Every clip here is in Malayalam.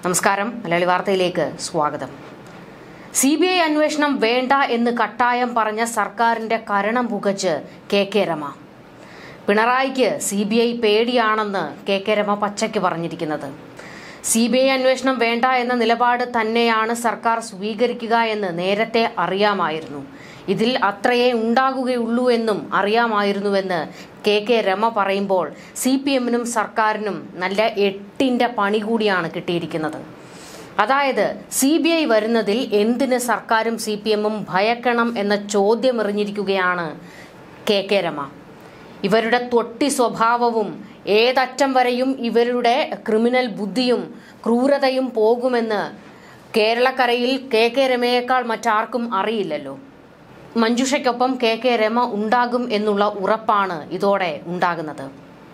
നമസ്കാരം. മലയാളി വാർത്തയിലേക്ക് സ്വാഗതം. CBI അന്വേഷണം വേണ്ട എന്ന് കട്ടായം പറഞ്ഞ സർക്കാരിന്റെ കരണം പുകച്ച് കെ രമ. പിണറായിക്ക് CBI പേടിയാണെന്ന് കെ രമ പച്ചയ്ക്ക് പറഞ്ഞിരിക്കുന്നത്. CBI അന്വേഷണം വേണ്ട എന്ന നിലപാട് തന്നെയാണ് സർക്കാർ സ്വീകരിക്കുക എന്ന് നേരത്തെ അറിയാമായിരുന്നു. ഇതിൽ അത്രയേ ഉണ്ടാകുകയുള്ളൂ എന്നും അറിയാമായിരുന്നുവെന്ന് കെ രമ പറയുമ്പോൾ CPM-നും സർക്കാരിനും നല്ല 8ന്റെ പണി കൂടിയാണ് കിട്ടിയിരിക്കുന്നത്. അതായത് CBI വരുന്നതിൽ എന്തിന് സർക്കാരും CPM-ഉം ഭയക്കണം എന്ന ചോദ്യം എറിഞ്ഞിരിക്കുകയാണ് കെ രമ. ഇവരുടെ തൊട്ടി സ്വഭാവവും ഏതറ്റം വരെയും ഇവരുടെ ക്രിമിനൽ ബുദ്ധിയും ക്രൂരതയും പോകുമെന്ന് കേരളക്കരയിൽ കെ രമയേക്കാൾ മറ്റാർക്കും അറിയില്ലല്ലോ. മഞ്ജുഷയ്ക്കൊപ്പം കെ രമ ഉണ്ടാകും എന്നുള്ള ഉറപ്പാണ് ഇതോടെ ഉണ്ടാകുന്നത്.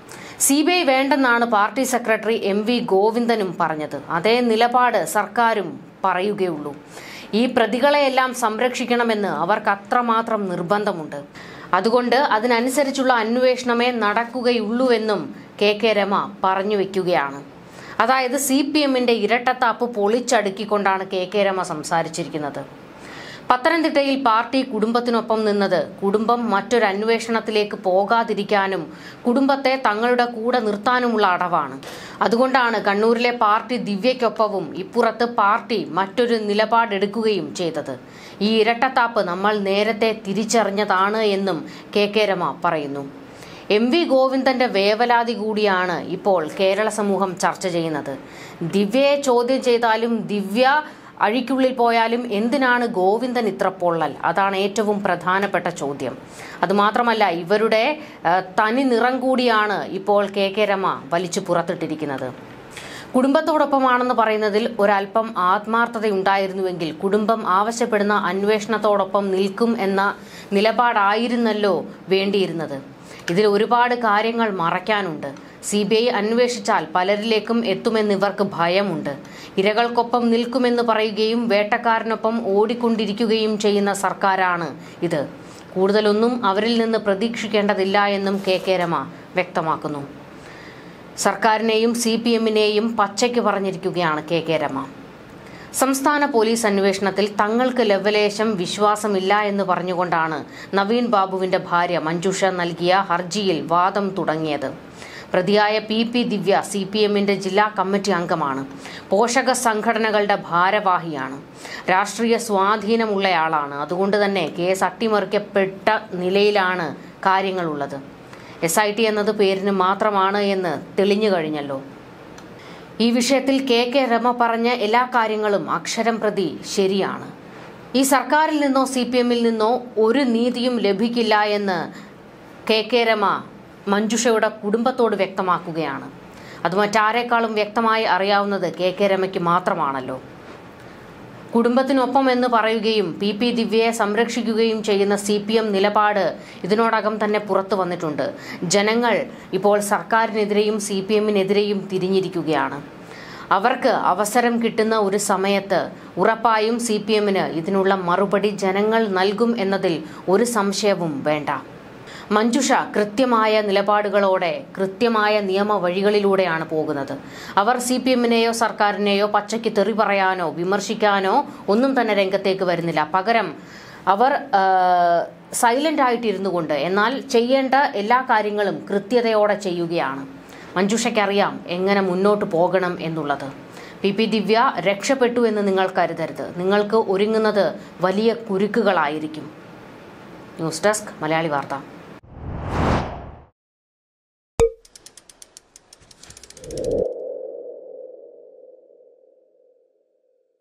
CBI വേണ്ടെന്നാണ് പാർട്ടി സെക്രട്ടറി MV ഗോവിന്ദനും പറഞ്ഞത്. അതേ നിലപാട് സർക്കാരും പറയുകയുള്ളൂ. ഈ പ്രതികളെയെല്ലാം സംരക്ഷിക്കണമെന്ന് അവർക്ക് അത്രമാത്രം നിർബന്ധമുണ്ട്. അതുകൊണ്ട് അതിനനുസരിച്ചുള്ള അന്വേഷണമേ നടക്കുകയുള്ളൂവെന്നും കെ രമ പറഞ്ഞു വെക്കുകയാണ്. അതായത് CPM-ന്റെ ഇരട്ടത്താപ്പ് പൊളിച്ചടുക്കിക്കൊണ്ടാണ് കെ രമ സംസാരിച്ചിരിക്കുന്നത്. പത്തനംതിട്ടയിൽ പാർട്ടി കുടുംബത്തിനൊപ്പം നിന്നത് കുടുംബം മറ്റൊരു അന്വേഷണത്തിലേക്ക് പോകാതിരിക്കാനും കുടുംബത്തെ തങ്ങളുടെ കൂടെ നിർത്താനുമുള്ള അടവാണ്. അതുകൊണ്ടാണ് കണ്ണൂരിലെ പാർട്ടി ദിവ്യയ്ക്കൊപ്പവും ഇപ്പുറത്ത് പാർട്ടി മറ്റൊരു നിലപാടെടുക്കുകയും ചെയ്തത്. ഈ ഇരട്ടത്താപ്പ് നമ്മൾ നേരത്തെ തിരിച്ചറിഞ്ഞതാണ് എന്നും കെ രമ പറയുന്നു. MV ഗോവിന്ദന്റെ വേവലാതി കൂടിയാണ് ഇപ്പോൾ കേരള സമൂഹം ചർച്ച ചെയ്യുന്നത്. ദിവ്യയെ ചോദ്യം ചെയ്താലും ദിവ്യ അഴിക്കുള്ളിൽ പോയാലും എന്തിനാണ് ഗോവിന്ദൻ ഇത്ര പൊള്ളൽ? അതാണ് ഏറ്റവും പ്രധാനപ്പെട്ട ചോദ്യം. അതുമാത്രമല്ല, ഇവരുടെ തനി നിറം കൂടിയാണ് ഇപ്പോൾ കെ രമ വലിച്ചു പുറത്തിട്ടിരിക്കുന്നത്. കുടുംബത്തോടൊപ്പമാണെന്ന് പറയുന്നതിൽ ഒരല്പം ആത്മാർത്ഥതയുണ്ടായിരുന്നുവെങ്കിൽ കുടുംബം ആവശ്യപ്പെടുന്ന അന്വേഷണത്തോടൊപ്പം നിൽക്കും എന്ന നിലപാടായിരുന്നല്ലോ വേണ്ടിയിരുന്നത്. ഇതിൽ ഒരുപാട് കാര്യങ്ങൾ മറയ്ക്കാനുണ്ട്. CBI അന്വേഷിച്ചാൽ പലരിലേക്കും എത്തുമെന്നിവർക്ക് ഭയമുണ്ട്. ഇരകൾക്കൊപ്പം നിൽക്കുമെന്ന് പറയുകയും വേട്ടക്കാരനൊപ്പം ഓടിക്കൊണ്ടിരിക്കുകയും ചെയ്യുന്ന സർക്കാരാണ് ഇത്. കൂടുതലൊന്നും അവരിൽ നിന്ന് പ്രതീക്ഷിക്കേണ്ടതില്ല എന്നും കെ രമ വ്യക്തമാക്കുന്നു. സർക്കാരിനെയും CPM-നെയും പച്ചയ്ക്ക് പറഞ്ഞിരിക്കുകയാണ് കെ രമ. സംസ്ഥാന പോലീസ് അന്വേഷണത്തിൽ തങ്ങൾക്ക് ലവലേശം വിശ്വാസമില്ല എന്ന് പറഞ്ഞുകൊണ്ടാണ് നവീൻ ബാബുവിന്റെ ഭാര്യ മഞ്ജുഷ നൽകിയ ഹർജിയിൽ വാദം തുടങ്ങിയത്. പ്രതിയായ PP ദിവ്യ CPM-ന്റെ ജില്ലാ കമ്മിറ്റി അംഗമാണ്. പോഷക സംഘടനകളുടെ ഭാരവാഹിയാണ്. രാഷ്ട്രീയ സ്വാധീനമുള്ളയാളാണ്. അതുകൊണ്ട് തന്നെ കേസ് അട്ടിമറിക്കപ്പെട്ട നിലയിലാണ് കാര്യങ്ങളുള്ളത്. SIT എന്നത് പേരിന് മാത്രമാണ് എന്ന് തെളിഞ്ഞു കഴിഞ്ഞല്ലോ. ഈ വിഷയത്തിൽ കെ രമ പറഞ്ഞ എല്ലാ കാര്യങ്ങളും അക്ഷരം പ്രതി ശരിയാണ്. ഈ സർക്കാരിൽ നിന്നോ CPM-ൽ നിന്നോ ഒരു നീതിയും ലഭിക്കില്ല എന്ന് കെ രമ മഞ്ജുഷയുടെ കുടുംബത്തോട് വ്യക്തമാക്കുകയാണ്. അത് മറ്റാരേക്കാളും വ്യക്തമായി അറിയാവുന്നത് കെ രമയ്ക്ക് മാത്രമാണല്ലോ. കുടുംബത്തിനൊപ്പം എന്ന് പറയുകയും PP ദിവ്യയെ സംരക്ഷിക്കുകയും ചെയ്യുന്ന CPM നിലപാട് ഇതിനോടകം തന്നെ പുറത്തു വന്നിട്ടുണ്ട്. ജനങ്ങൾ ഇപ്പോൾ സർക്കാരിനെതിരെയും CPM-നെതിരെയും തിരിഞ്ഞിരിക്കുകയാണ്. അവർക്ക് അവസരം കിട്ടുന്ന ഒരു സമയത്ത് ഉറപ്പായും CPM-ന് ഇതിനുള്ള മറുപടി ജനങ്ങൾ നൽകും എന്നതിൽ ഒരു സംശയവും വേണ്ട. മഞ്ജുഷ കൃത്യമായ നിലപാടുകളോടെ കൃത്യമായ നിയമ വഴികളിലൂടെയാണ് പോകുന്നത്. അവർ CPM-നെയോ സർക്കാരിനെയോ പച്ചയ്ക്ക് തെറി പറയാനോ വിമർശിക്കാനോ ഒന്നും തന്നെ രംഗത്തേക്ക് വരുന്നില്ല. പകരം അവർ സൈലന്റ് ആയിട്ടിരുന്നു കൊണ്ട് എന്നാൽ ചെയ്യേണ്ട എല്ലാ കാര്യങ്ങളും കൃത്യതയോടെ ചെയ്യുകയാണ്. മഞ്ജുഷയ്ക്കറിയാം എങ്ങനെ മുന്നോട്ട് പോകണം എന്നുള്ളത്. PP ദിവ്യ രക്ഷപ്പെട്ടു എന്ന് നിങ്ങൾ കരുതരുത്. നിങ്ങൾക്ക് ഒരുങ്ങുന്നത് വലിയ കുരുക്കുകളായിരിക്കും. ന്യൂസ് ഡെസ്ക് മലയാളി വാർത്ത.